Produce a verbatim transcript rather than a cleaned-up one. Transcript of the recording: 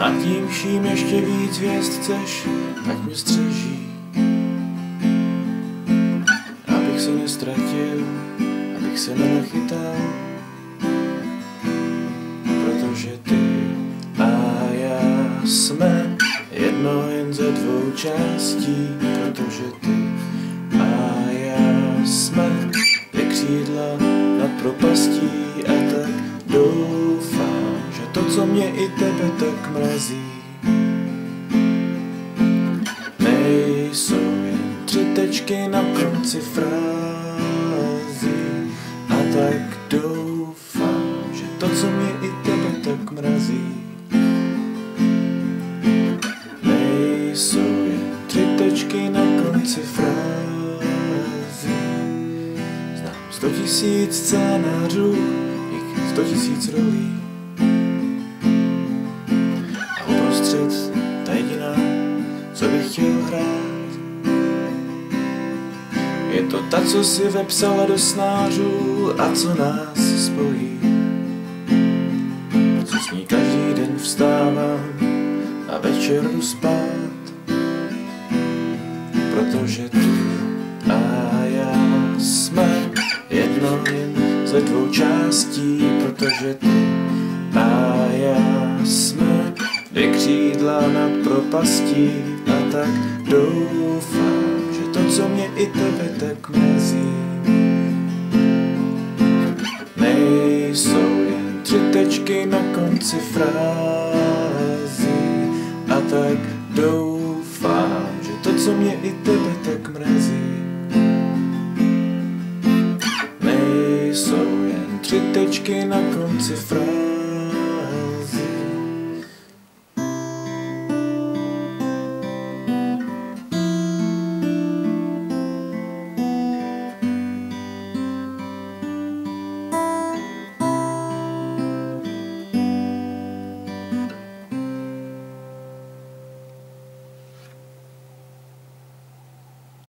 Nad tím vším ještě víc hvězd chceš, ať mě střeží, abych se nestratil, abych se nenachytal, protože ty a já jsme jedno jen ze dvou částí, protože ty a já jsme dvě křídla nad propastí a tak doufám, že to, co mě i tebe tak mrazí, nejsou jen tři tečky na konci frází a tak doufám, že to, co mě i tebe tak mrazí, nejsou jen tři tečky na konci frází. Znám sto tisíc scénářů, jich sto tisíc rolí a uprostřed ta jediná, co bych chtěl hrát, je to ta, co si vepsala do snářů a co nás spojí, co s ní každý den vstávám a večer jdu spát, protože ty a já jsme jedno jen ze dvou částí, protože ty a já jsme dvě křídla nad propastí a tak doufám, že to, co mě i tebe tak mrazí, nejsou jen tři tečky na konci frází a tak doufám, že to, co mě i tebe tak mrazí, nejsou jen tři tečky na konci frází.